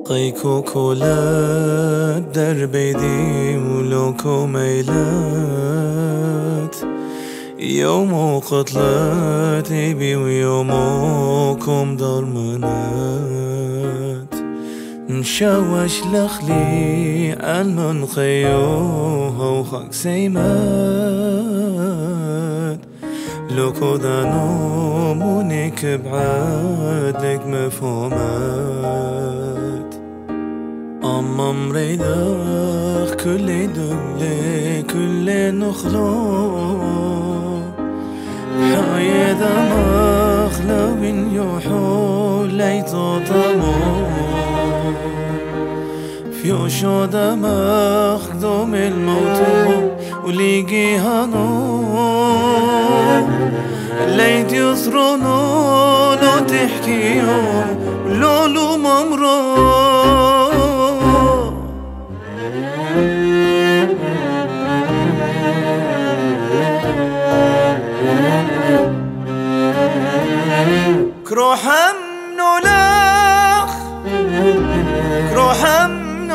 قيكو كولا دربيدي ولوكو ميلات يومو قتلاتي بي ويوموكم ضرمنات نشاوش لخلي المنخيوها وخاك سيمات لوكو دانو مونيك بعادك مفهومات أما مريداخ كل دولي كل نخلو حايا دماغ لو بن يوحو ليتو طمو فيوشو دماغ دوم الموت وليقي هانو ليت يصرونو لو تحكيو لولو ممرو كروحم نولاخ كروحم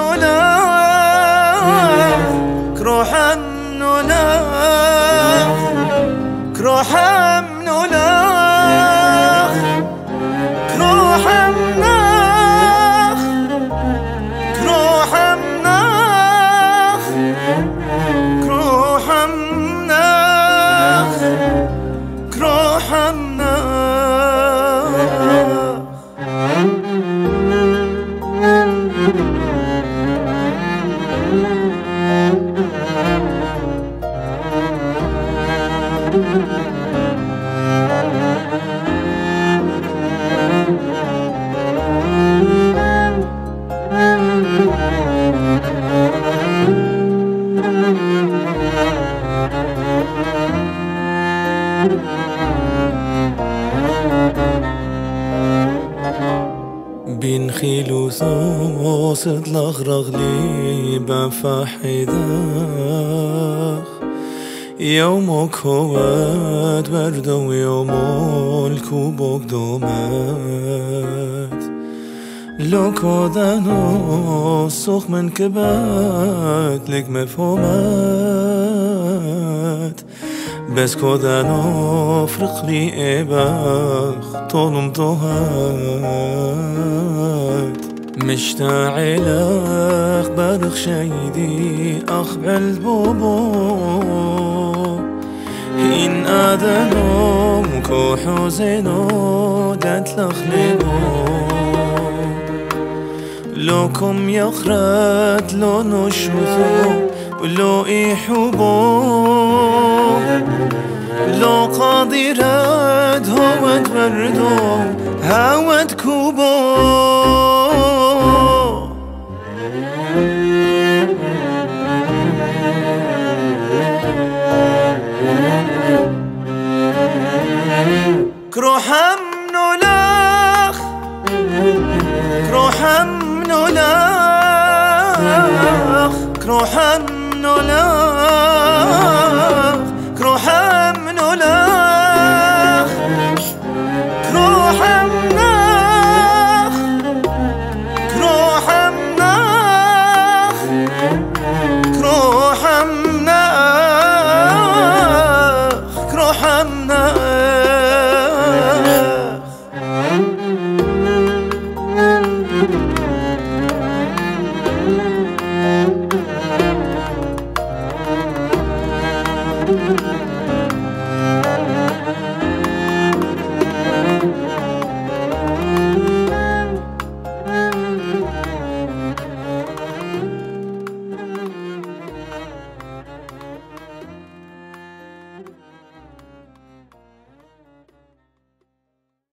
نولاخ كروحم نولاخ كروحم نولاخ كروحم ناخ كروحم ناخ كروحم ناخ كروحم ناخ بين خيلو صوصت لغرغ لي بفحيداخ يومك هوات بردو ويومك وبوك دومات لوكو دانو سوخ من كبات لك مفهومات بس كودانو فرق لي إباخ طولم طهات مشتعلخ برخ شيدي أخ بالبوبو إن آدنو كو حزنو دتلخ لبو لوكم يخرت لو نشوثو ولو إيحبو لو قادرات هوت بردو هوت كوبو كروحم نولاخ كروحم نولاخ كروحم نولاخ